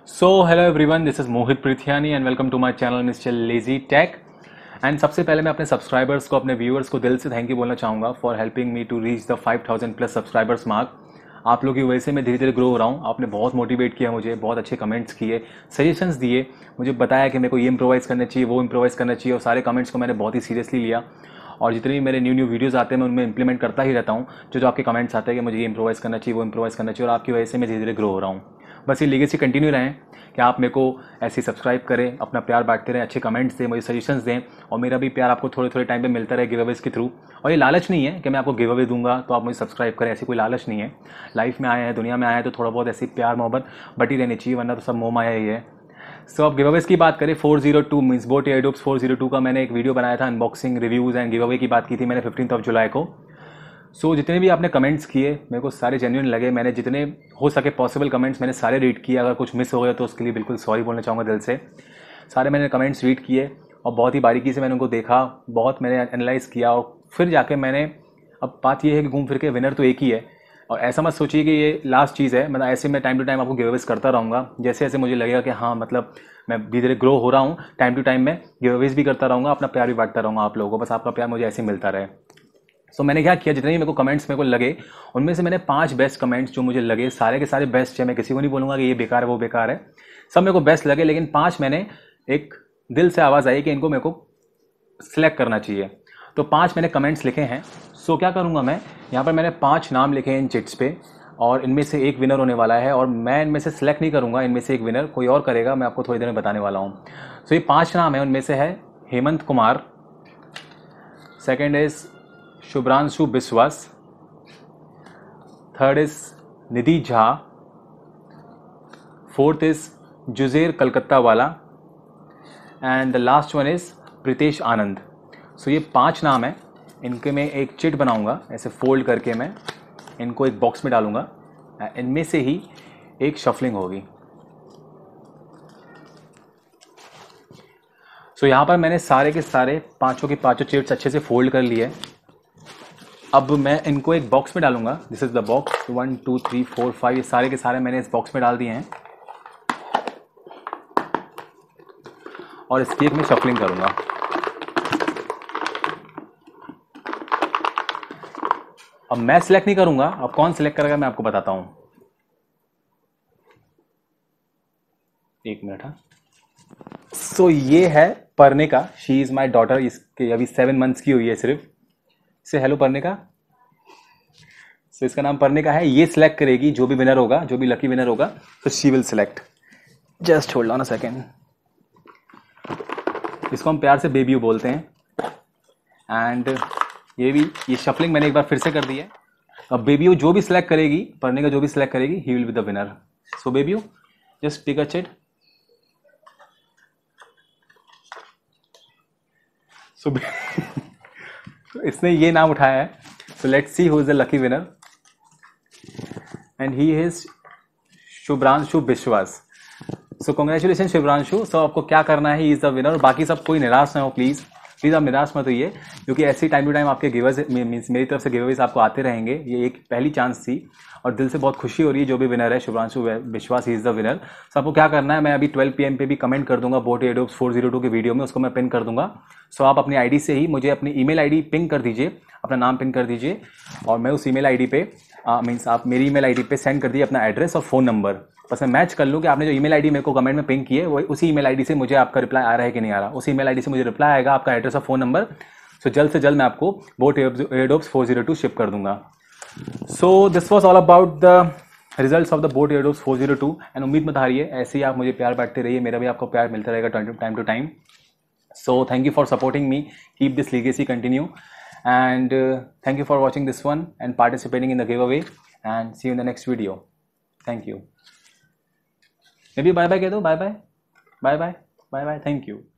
So hello everyone, this is Mohit Preethiyani and welcome to my channel mister lazy tech. And सबसे पहले मैं अपने subscribers को, अपने व्यूअर्स को दिल से थैंक यू बोलना चाहूँगा for helping me to reach the 5000 plus subscribers mark. आप लोगों की वजह से मैं धीरे धीरे ग्रो हो रहा हूँ। आपने बहुत मोटिवेट किया मुझे, बहुत अच्छे कमेंट्स किए, सजेशंस दिए, मुझे बताया कि मेरे को ये इम्प्रोवाइज़ करना चाहिए, वो इम्प्रोवाइज़ करना चाहिए, और सारे कमेंट्स को मैंने बहुत ही सीरियसली लिया। और जितने भी मेरे न्यू वीडियोस आते हैं मैं उनमें इंप्लीमेंट करता ही रहता हूँ। जो आपके कमेंट्स आते हैं कि मुझे ये इम्प्रोवाइज़ करना चाहिए, वो इम्प्रोवाइज़ करना चाहिए, और आपकी वजह से मैं धीरे धीरे ग्रो हो रहा हूँ। बस ये लीगेसी कंटिन्यू रहें कि आप मेरे को ऐसे सब्सक्राइब करें, अपना प्यार बांटते रहें, अच्छे कमेंट्स दें, मुझे सजेशंस दें, और मेरा भी प्यार आपको थोड़े थोड़े टाइम पे मिलता रहे गिव अवेज के थ्रू। और ये लालच नहीं है कि मैं आपको गिव अवे दूंगा तो आप मुझे सब्सक्राइब करें, ऐसी कोई लालच नहीं है। लाइफ में आए हैं, दुनिया में आए हैं, तो थोड़ा बहुत ऐसी प्यार मोहब्बत बटी रहनी चाहिए, वरना तो सब मोह माया ही है। सो अब गिव अवेज की बात करें, 402 मीन्स बोट एयरडोप्स 402 का मैंने एक वीडियो बनाया था, unboxing, reviews and giveaway की बात की थी मैंने 15 जुलाई को। जितने भी आपने कमेंट्स किए मेरे को सारे जेन्युइन लगे। मैंने जितने हो सके पॉसिबल कमेंट्स मैंने सारे रीड किए। अगर कुछ मिस हो गया तो उसके लिए बिल्कुल सॉरी बोलना चाहूँगा दिल से। सारे मैंने कमेंट्स रीड किए और बहुत ही बारीकी से मैंने उनको देखा, बहुत मैंने एनालाइज़ किया, और फिर जाके मैंने, अब बात यह है कि घूम फिर के विनर तो एक ही है। और ऐसा मत सोचिए कि ये लास्ट चीज़ है, मतलब ऐसे मैं टाइम टू टाइम आपको गिव अवेज करता रहूँगा। जैसे जैसे मुझे लगेगा कि हाँ, मतलब मैं धीरे धीरे ग्रो हो रहा हूँ, टाइम टू टाइम मैं गिव अवेज भी करता रहूँगा, अपना प्यार भी बांटता रहूँगा आप लोगों को। बस आपका प्यार मुझे ऐसे ही मिलता रहे। मैंने क्या किया, जितने भी मेरे को कमेंट्स मेरे को लगे उनमें से मैंने 5 बेस्ट कमेंट्स जो मुझे लगे, सारे के सारे बेस्ट है, मैं किसी को नहीं बोलूँगा कि ये बेकार है वो बेकार है, सब मेरे को बेस्ट लगे। लेकिन 5 मैंने, एक दिल से आवाज़ आई कि इनको मेरे को सिलेक्ट करना चाहिए, तो 5 मैंने कमेंट्स लिखे हैं। क्या करूँगा मैं, यहाँ पर मैंने 5 नाम लिखे हैं इन चिट्स पे, और इनमें से एक विनर होने वाला है। और मैं इनमें से सिलेक्ट नहीं करूँगा, इनमें से एक विनर कोई और करेगा, मैं आपको थोड़ी देर में बताने वाला हूँ। ये 5 नाम है, उनमें से है Hemant Kumar, second is Shubhranshu Biswas, third is Nidhi Jha, fourth is Zuzer Calcuttawala, and the last one is Pritesh Anand. ये 5 नाम है, इनके मैं एक चिट बनाऊंगा, ऐसे फोल्ड करके मैं इनको एक बॉक्स में डालूंगा, इनमें से ही एक शफलिंग होगी। यहाँ पर मैंने सारे के सारे पांचों के पांचों चिट्स अच्छे से फोल्ड कर लिए। अब मैं इनको एक बॉक्स में डालूंगा। दिस इज द बॉक्स, 1 2 3 4 5, ये सारे के सारे मैंने इस बॉक्स में डाल दिए हैं, और इसकी एक मैं शफलिंग करूंगा। अब मैं सिलेक्ट नहीं करूंगा, अब कौन सिलेक्ट करेगा मैं आपको बताता हूं। एक मिनट। हाँ, ये है Parnika, she is my daughter. इसके अभी 7 मंथ्स की हुई है सिर्फ। से हेलो पर्णिका। इसका नाम पर्णिका है। ये सिलेक्ट करेगी जो भी विनर होगा, जो भी लकी विनर होगा, तो she will select. Just hold on a second. इसको हम प्यार से बेबी बोलते हैं। एंड ये शफलिंग मैंने एक बार फिर से कर दी है। अब बेबी जो भी सिलेक्ट करेगी, पर्णिका जो भी सिलेक्ट करेगी, he will be the winner. Baby just take a chit. इसने ये नाम उठाया है, so let's see who is the lucky winner, and he is Shubhranshu Biswas. Congratulation Shubhranshu. आपको क्या करना है, ही इज द विनर। बाकी सब कोई निराश ना हो, प्लीज़ आप निराश मत होइए, क्योंकि ऐसे टाइम टू टाइम आपके गिवर्स मीन्स मेरी तरफ से गिवर्स आपको आते रहेंगे। ये एक पहली चांस थी, और दिल से बहुत खुशी हो रही है। जो भी विनर है शुभ्रांशु विश्वास, ही इज़ द विनर। आपको क्या करना है, मैं अभी 12 PM पे भी कमेंट कर दूंगा बोट एयरडोप्स 402 के वीडियो में, उसको मैं पिन कर दूंगा। आप अपनी आईडी से ही मुझे अपनी ईमेल आईडी पिन कर दीजिए, अपना नाम पिन कर दीजिए, और मैं उस ईमेल आईडी पे मीन्स आप मेरी ईमेल आईडी पे सेंड कर दिए अपना एड्रेस और फ़ोन नंबर। बस मैं मैच कर लूँ कि आपने जो ईमेल आईडी मेरे को कमेंट में पिंक की है, वो उसी ईमेल आईडी से मुझे आपका रिप्लाई आ रहा है कि नहीं आ रहा। उसी ईमेल आईडी से मुझे रिप्लाई आएगा, आपका एड्रेस और फ़ोन नंबर। जल्द से जल्द मैं आपको बोट एयरडोप्स 402 शिप कर दूंगा। This was all about the results of the Boat Airdopes 402। And उम्मीद मत हारिए, ऐसे ही आप मुझे प्यार बांटते रहिए, मेरा भी आपको प्यार मिलता रहेगा time to time. Thank you for supporting me. Keep this legacy continue, and thank you for watching this one and participating in the giveaway, and see you in the next video. Thank you. Maybe bye bye कह दो, bye bye, bye bye, bye bye. Thank you.